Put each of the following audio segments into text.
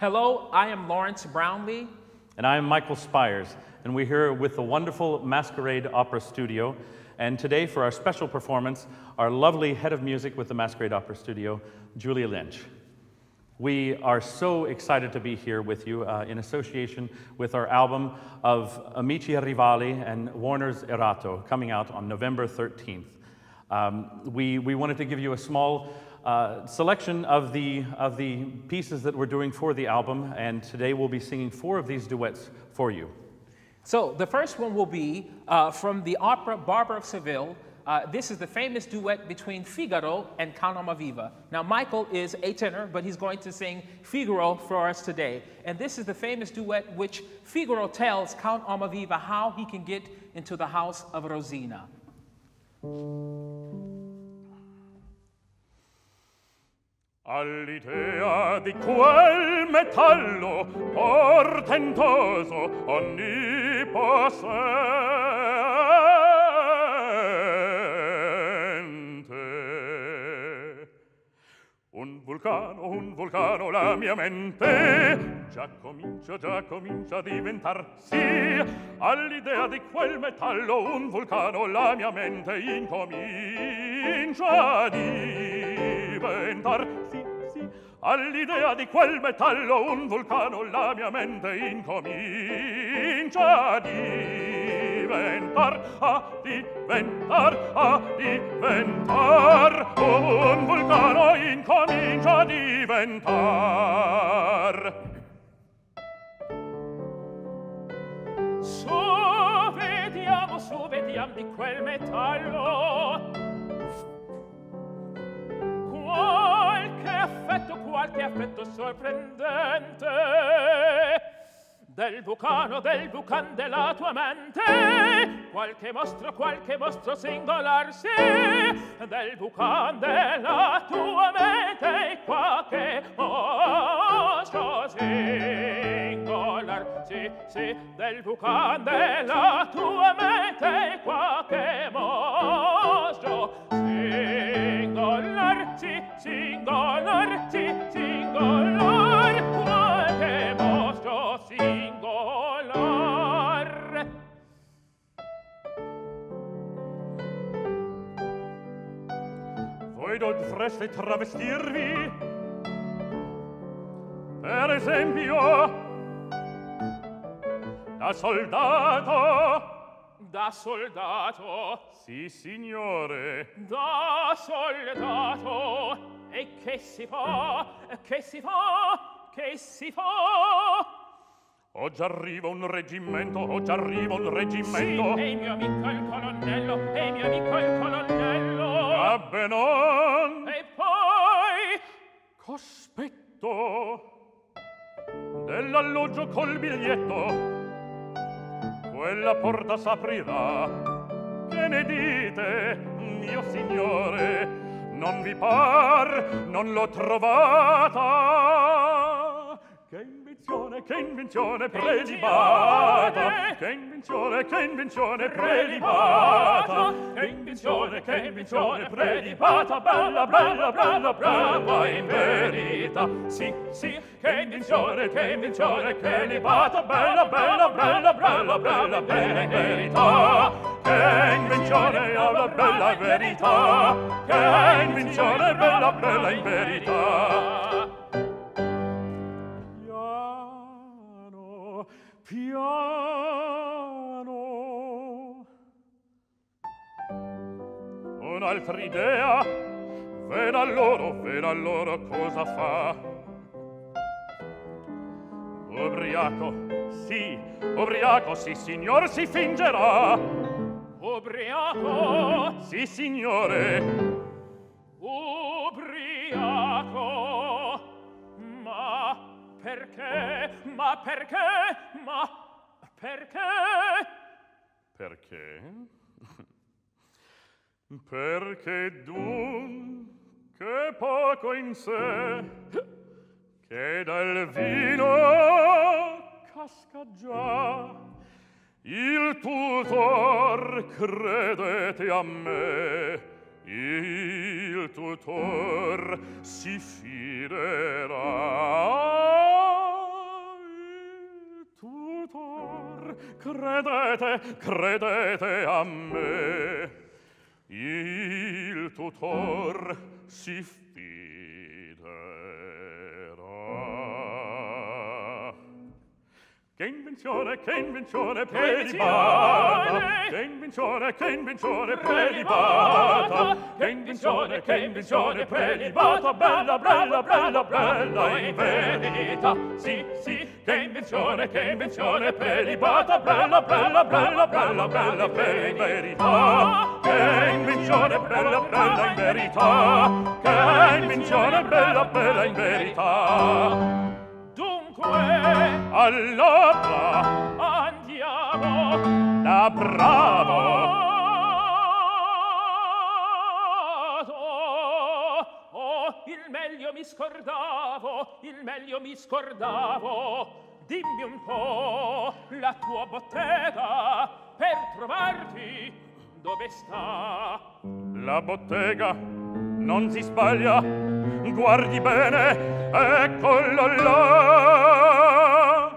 Hello, I am Lawrence Brownlee. And I am Michael Spyres, and we're here with the wonderful Mascarade Opera Studio. And today, for our special performance, our lovely head of music with the Mascarade Opera Studio, Julia Lynch. We are so excited to be here with you in association with our album of Amici Rivali and Warner's Erato, coming out on November 13th. We wanted to give you a small selection of the pieces that we're doing for the album, and today we'll be singing 4 of these duets for you. So the first one will be from the opera Barber of Seville. This is the famous duet between Figaro and Count Almaviva. Now, Michael is a tenor, but he's going to sing Figaro for us today. And this is the famous duet which Figaro tells Count Almaviva how he can get into the house of Rosina. All'idea di quel metallo portentoso onnipotente, un vulcano la mia mente già comincia a diventar sì. All'idea di quel metallo un vulcano la mia mente incomincia a diventar sì. All'idea di quel metallo un vulcano la mia mente incomincia a diventar un vulcano incomincia a diventar. Su vediamo di quel metallo qualche effetto sorprendente del vulcano della tua mente, qualche mostro singolar, sì, del vulcano della tua mente, qualche mostro singolar, sì, del vulcano della tua mente, qualche mostro singolar, sì, singolar, sì, singolar, qualche mostro singolar. Voi dovreste travestirvi, per esempio, da soldato. Da soldato? Sì, signore. Da soldato. E che si fa? Che si fa? Che si fa? Ho già arriva un reggimento. Sì, e il mio amico il colonnello, Abbe non. E poi? Cospetto dell'alloggio col biglietto. Quella porta s'aprirà. Che ne dite, mio signore? Non vi par, non l'ho trovata. Che invenzione prelibata. Che invenzione prelibata. Che invenzione prelibata. Bella, brava in verità. Sì, che invenzione prelibata. Bella in verità. Che invenzione bella in verità. Che invenzione bella in verità. Piano. Un'altra idea, veda loro cosa fa. Ubriaco, sì, signor, si fingerà. Ubriaco? Sì, signore. Ubriaco? Perché? Perché? Perché dunque poco in sé, che dal vino casca già, il tutor, credete a me, il tutor si fiderà. credete, credete a me, il tutor si fiderà. Che invenzione prelibata, che invenzione prelibata, che invenzione prelibata, bella, bella, bella, bella in verità. Sì, sì, che invenzione prelibata, bella, bella, bella, bella, bella, bella in verità. Che invenzione bella, bella in verità, che invenzione bella, bella in verità. Allora andiamo da bravo. Oh, il meglio mi scordavo. Dimmi un po' la tua bottega per trovarti dove sta. La bottega non si sbaglia, guardi bene, eccolo là.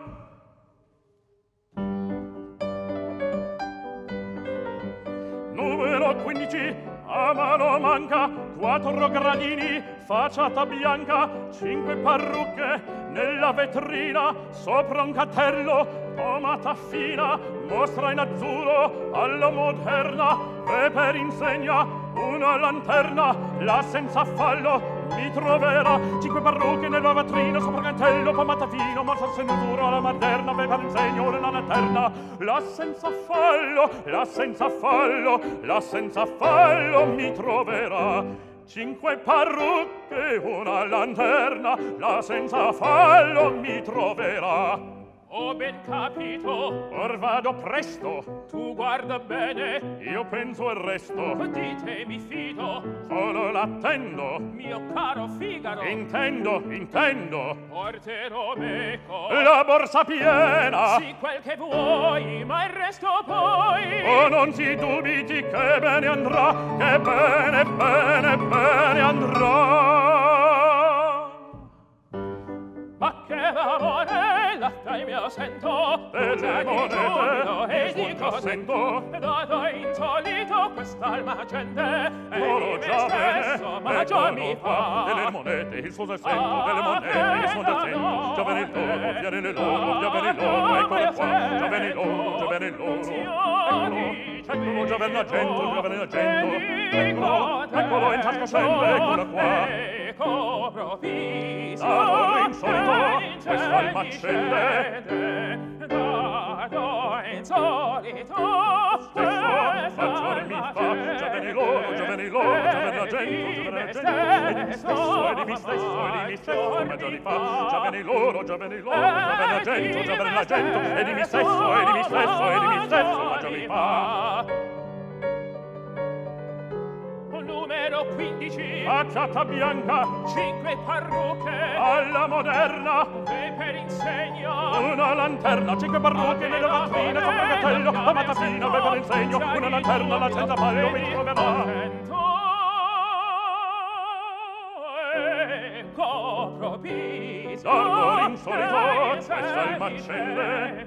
Numero 15, a mano manca, 4 gradini, facciata bianca, 5 parrucche nella vetrina, sopra un cartello, pomata fina, mostra in azzurro alla moderna, e per insegna una lanterna, là senza fallo mi troverà. 5 parrucche nella vetrina, sopra cantello, pomata fino, mostra azzurro alla moderna, e per insegna una lanterna, là senza fallo, là senza fallo, là senza fallo mi troverà. 5 parrucche, una lanterna, là senza fallo mi troverà. Ho ben capito. Or vado presto. Tu guarda bene. Io penso il resto. Di te mi fido. Solo l'attendo. Mio caro Figaro. Intendo. Porterò meco. La borsa piena. Sì, quel che vuoi, ma il resto poi. Oh, non si dubiti che bene andrà, che bene, bene, bene andrà. Ma che amore, dai mio sento, delle monete, e di sento, dato insolito quest'alma gente, e oh, di me già stesso, bene, ma già mi fa. delle monete, il suo sento, delle monete, il suo sento, già bene il loro, viene le loro, già bene il loro, eccolo qua, già bene il loro, già bene il loro, eccolo, già bene l'argento, già bene l'argento, eccolo, in tasca scende, eccolo qua. Ecco proviso, dato insolito, quest'alma scende, dato insolito, maggior mi fa, già bene loro, già bene loro, già bene l'argento, già bene l'argento, e di me stesso, maggior mi fa, già bene loro, già bene loro, già bene l'argento, già bene l'argento, e di me stesso, maggior mi fa. Numero 15, facciata bianca, 5 parrucche alla moderna, e per insegna una lanterna, 5 parrucche nella vetrina, sopra cartello, pomata fina, e per insegno una lanterna, la senza fallo mi troverà. Ecco proviso, dato insolito, quest'alma accende,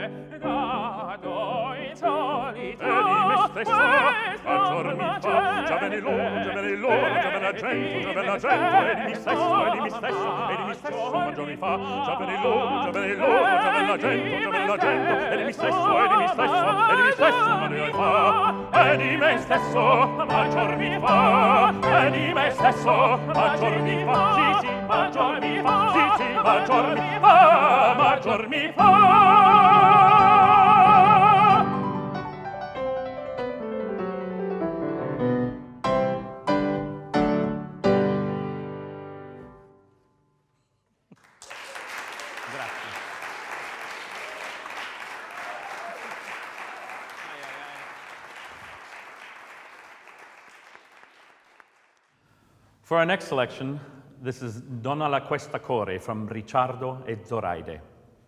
dato insolito, e di me stesso, maggior mi fa, già bene loro, già bene loro, già bene l'argento, già bene l'argento, e di me stesso, maggior mi fa, già bene loro, già bene loro, già bene l'argento, e di me stesso, maggior mi fa, e di me stesso, maggior mi fa, e di me stesso, maggior mi fa, sì, sì, maggior mi fa, sì, sì, maggior mi fa, maggior mi fa. For our next selection, this is Donna la Questa Core from Ricciardo e Zoraide.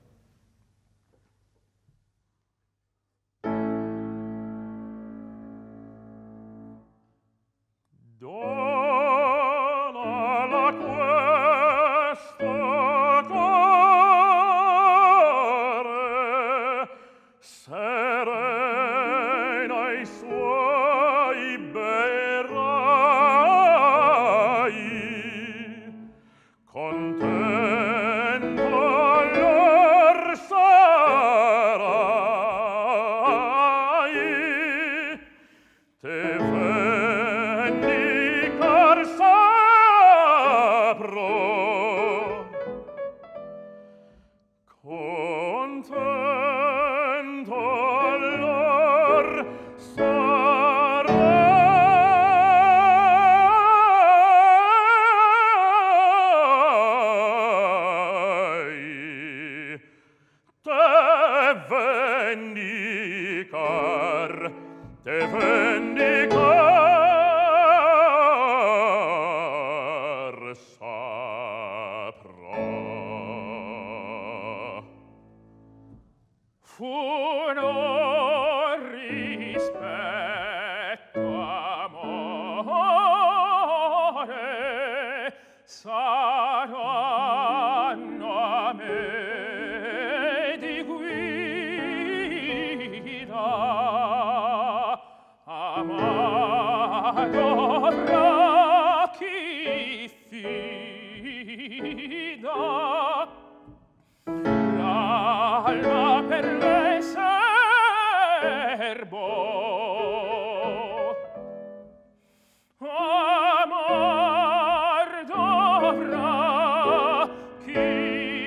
Donna la Questa Core serena i suoi bei rai, contento allor sarai, te vendicar saprò. Contento allor sarai, te vendicar saprà. Funo rispetto, amore, saranno a me di guida. Amato avrà chi fida, l'alma per lei serbo, amor dovrà chi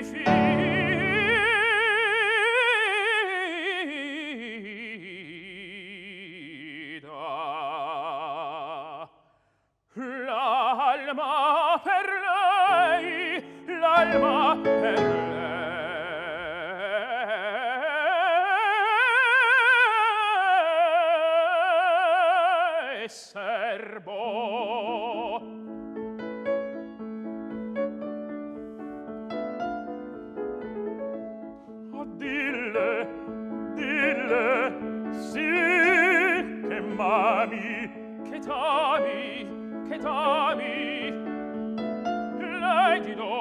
fida, l'alma per lei, l'alma per lei serbo. Oh, dille, dille, sì, che m'ami, Che t'ami, lei ti do.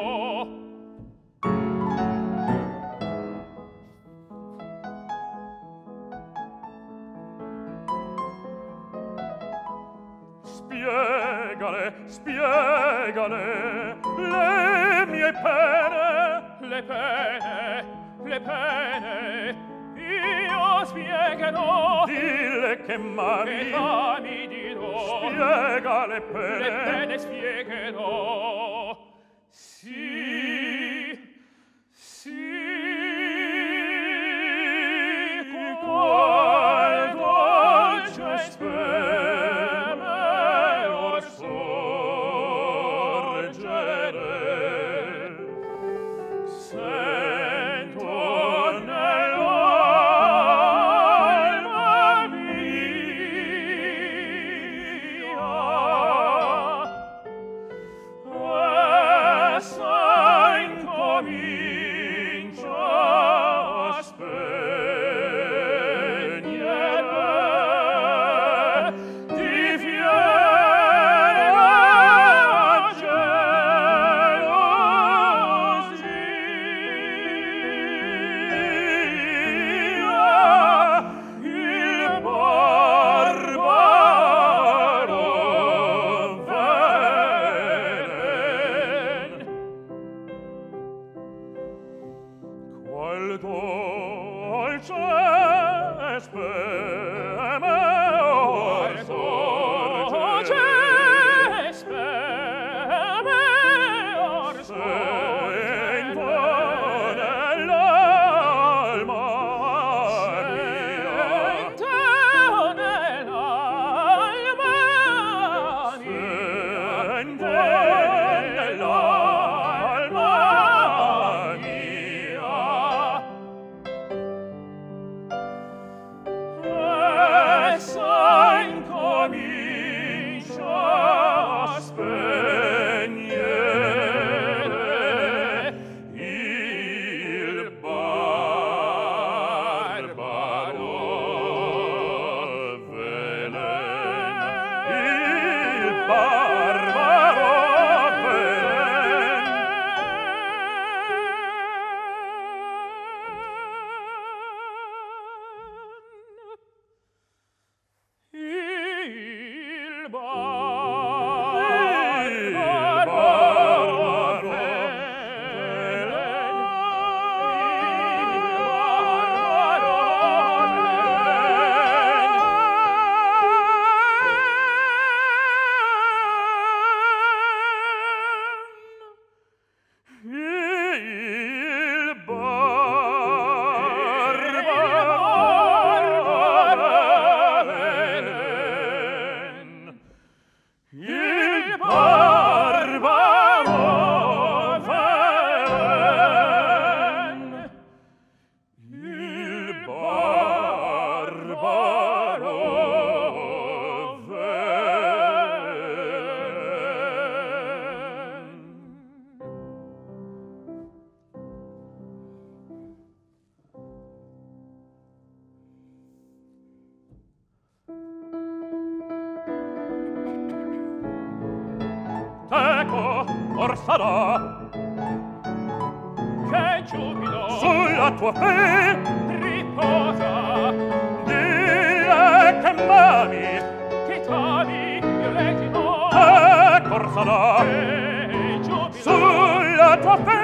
spiegale, spiegale le mie pene, Le pene, io spiegherò. dille che Che m'ami, t'ami dirò. spiega le Le pene, pene spiegherò. Sì, qual dolce speme or sorgere, sento nell'alma mia, essa incomincia a spegnere di fiera gelosia, il barbaro velen. Qual dolce speme or sorge, speme or sento nell'alma mia, sento nell'alma sento mia, nell'alma mia. or sarà che giubilo sulla tua fe riposa, dille che m'ami, che t'ami io le dirò, che corsarà che giubilo sulla tua fe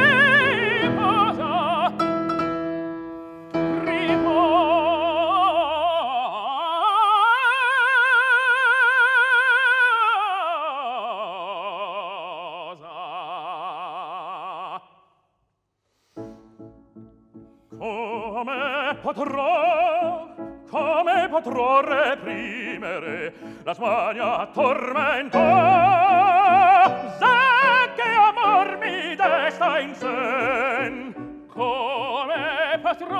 riposa, come potrò reprimere la smania tormentosa che amor mi desta in sen? come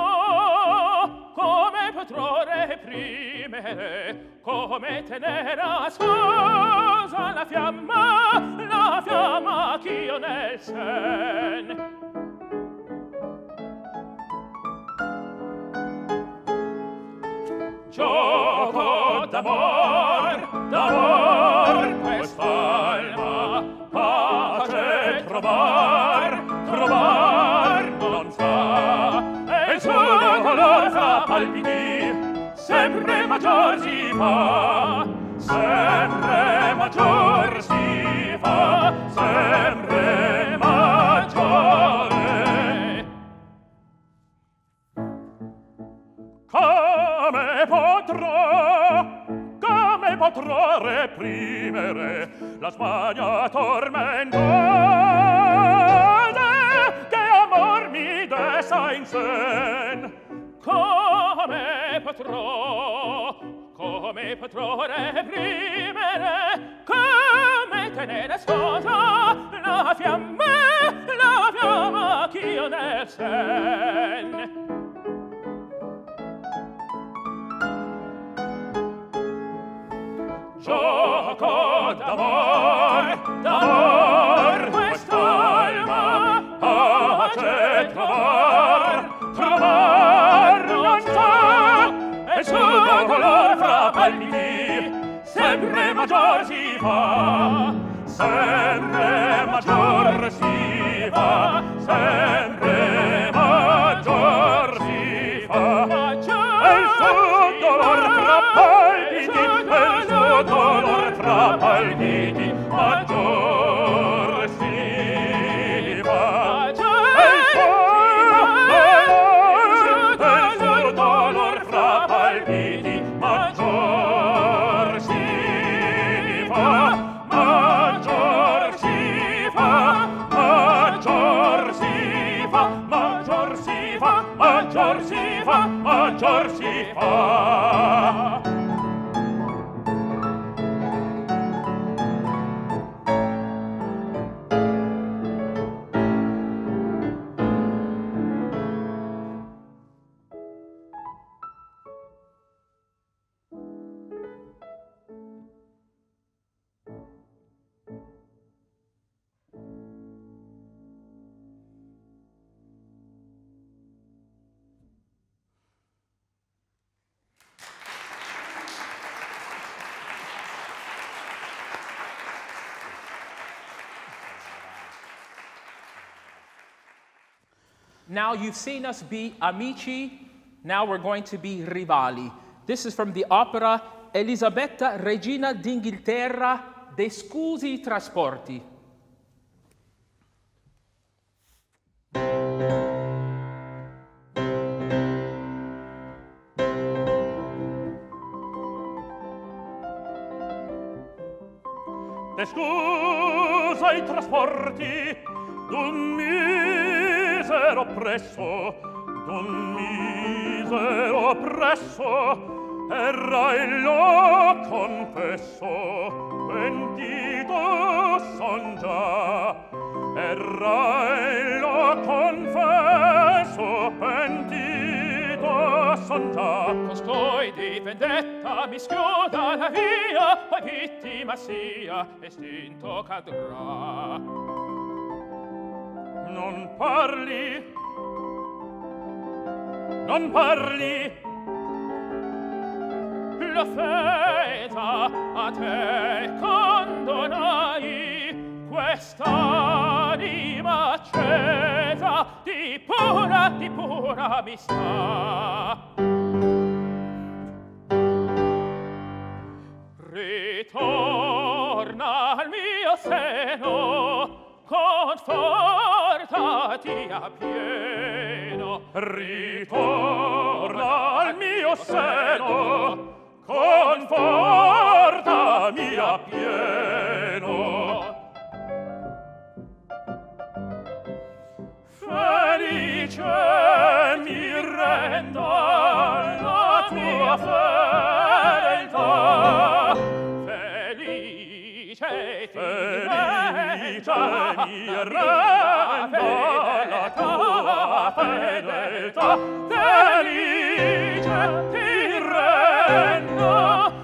potrò reprimere, come tenere ascosa la fiamma ch'io nel sen. Gioco d'amor, quest'alma pace trovar non sa, e il suo dolor fra palpiti sempre maggior si fa, sempre maggior si fa, sempre maggiore. Come potrò reprimere la smania tormentosa che amor mi desta in sen? Come potrò reprimere, come tenere sposa la fiamma ch'io nel sen? Gioco d'amor, quest'alma pace trovar non sa, e il suo dolor fra palpiti sempre maggior si fa, sempre maggior si fa, sempre maggior si fa, e il suo dolor fra palpiti, dolor fra palpiti maggior si fa, e il suo dolor fra palpiti maggior si fa, maggior si fa, maggior si fa, maggior si fa, maggior si fa, maggior si fa. Now you've seen us be Amici, now we're going to be Rivali. This is from the opera Elisabetta Regina d'Inghilterra de Scusi Trasporti. De scusa i trasporti d'un misero presso, erra il lo confesso, pentito son già, erra il lo confesso, pentito son già. Costoi di vendetta mi schiuda la via, poi vittima sia, estinto cadrà. Non parli, l'offesa a te condonai, quest'anima accesa di pura amistà. Ritorna al mio seno, confortati appieno. Ritorna al mio seno, confortami appieno. Felice mi renda la tua fedeltà. Felice mi renda la tua fedeltà. Felice ti renda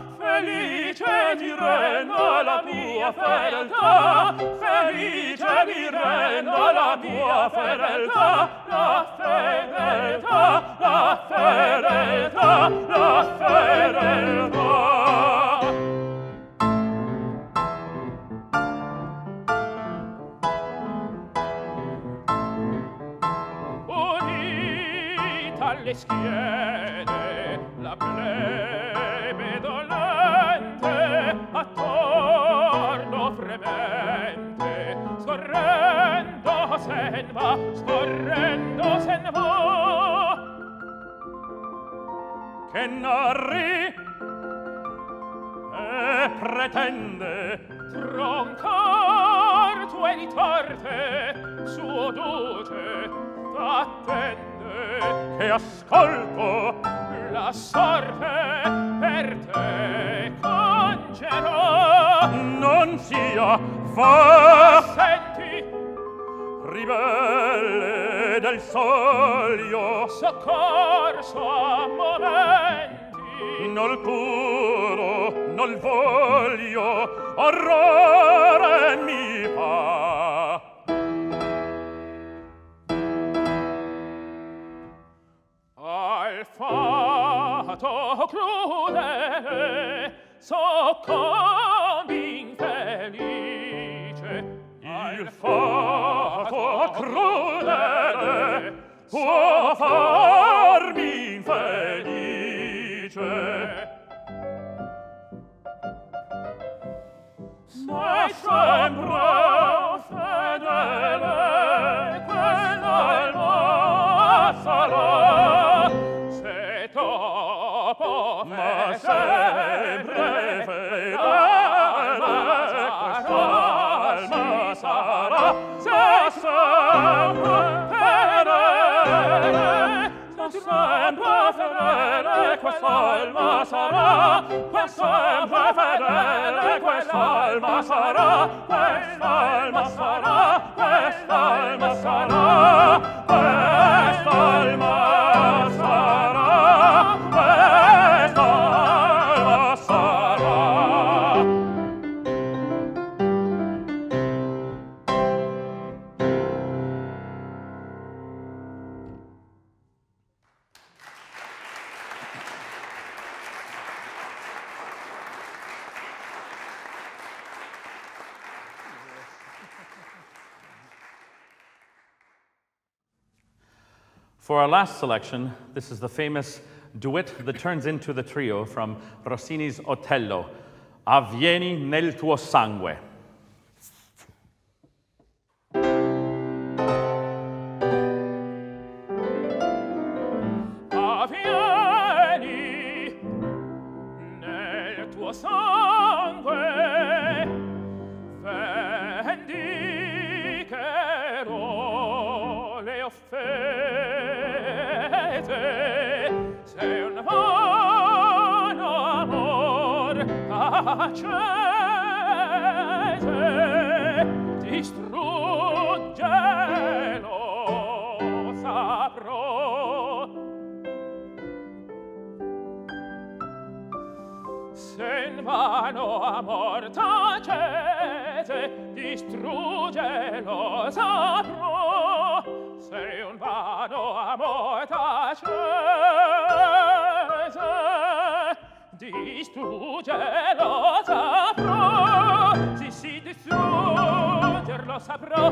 la mia fedeltà. Felice mi renda la mia fedeltà. La fedeltà, la fedeltà, la fedeltà. Alle schiene la plebe dolente, attorno fremente, scorrendo sen va, scorrendo sen va. Che narri e pretende troncar tue ritorte, suo duce t'attende. Che ascolto la sorte per te congerò. Non sia va, senti, ribelle del soglio, soccorso a momenti, nol curo, nol voglio, orrore mi fa. Al fato crudele soccombi infelice. Il fato crudele può farmi infelice. Sei sempre fedele, quell'alma sarà. Se dopo ma sempre fedele, quest'alma sarà. Se sempre fedele, quest'alma sarà. Sempre fedele, quest'alma sarà. Quest'alma sarà, quest'alma sarà. Quest'alma sarà, quest'alma sarà. For our last selection, this is the famous duet that turns into the trio from Rossini's Otello, Avvieni nel tuo sangue. Avvieni nel tuo sangue, vendicherò le offese. Sei un vano amor accese, distruggelo saprò. Se in vano amor t'accese, distruggelo saprò. Se un vano amor t'accese, distruggerlo saprò. Sì, distruggerlo saprò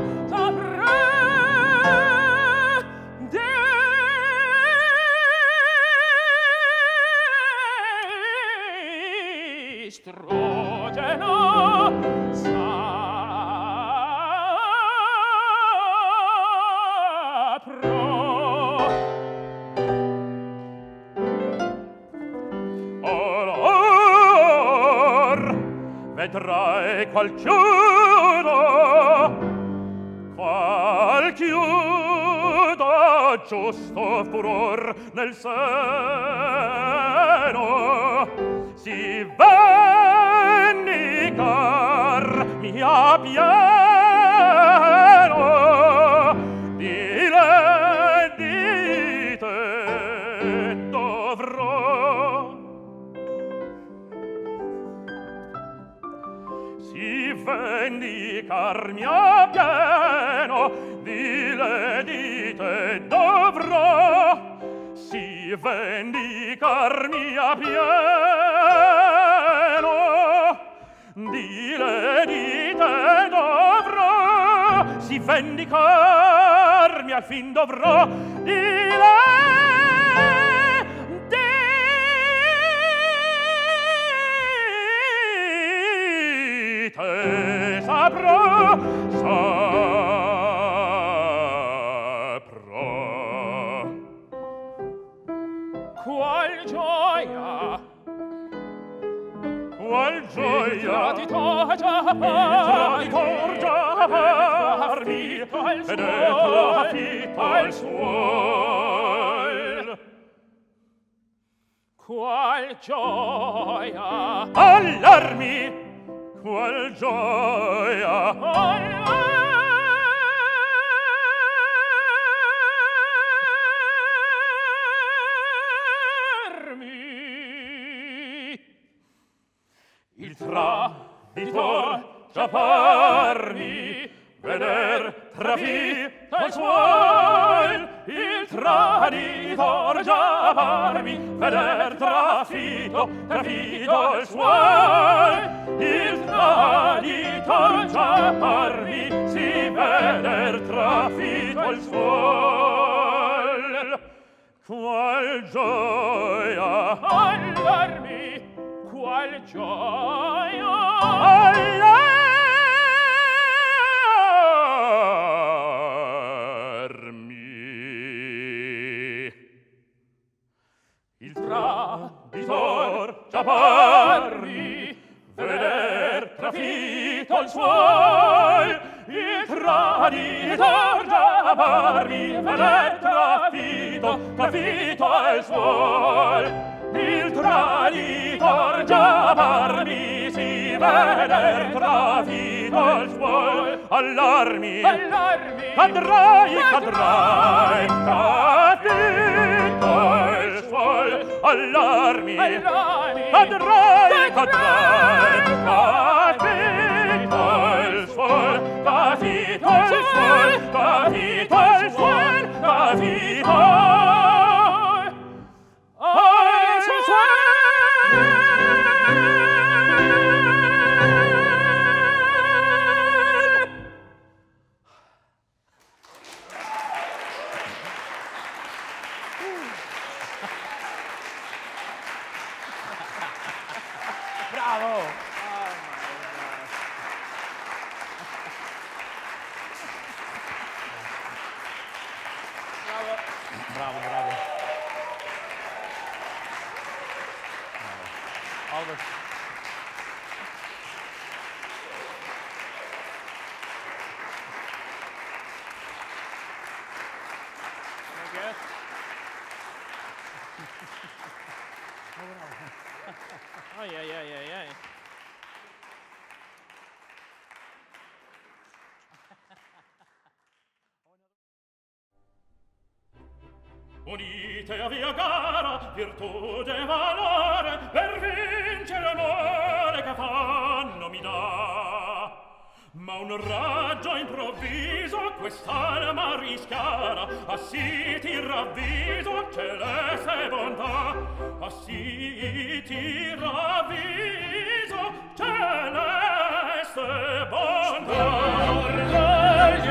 estrogeno saprò. Or vedrai qual chiudo giusto furor nel seno si vendicar mia pieno di le dite dovrò si vendicar mia pieno di le dite dovrò si vendicar mia pieno di le dite dovrò si vendicarmi al fin dovrò di le dite saprò qual gioia il traditor già parmi ed è trafitto al suol qual gioia allarmi qual gioia il traditor già parmi veder trafitto al suol il traditor già parmi veder trafitto al suol il traditor già parmi si veder trafitto al suol qual gioia allarmi qual gioia allarmi il traditor già parmi veder trafitto al suol il traditor già parmi veder trafitto al suol il traditor già parmi si veder trafitto al suol allarmi cadrai trafitto al suol allarmi cadrai trafitto al suol trafitto al suol trafitto Unite a via gara, virtù e valore, per vincere onore che fanno mi dà. Ma un raggio improvviso quest'alma rischiara, assì ti ravviso celeste bontà, assì ti ravviso celeste bontà.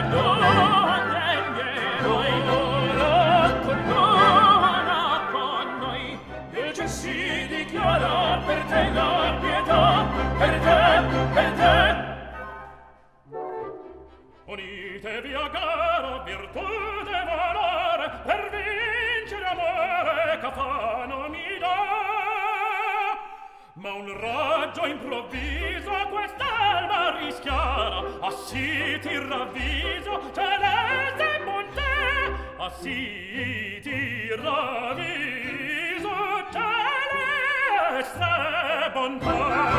Unitevi a gara, virtute e valore, per vincere amore cafano mi dà. Ma un raggio improvviso a quest'alba rischiara, assì ti ravviso, celeste bontà, assì ti ravviso, celeste bontà.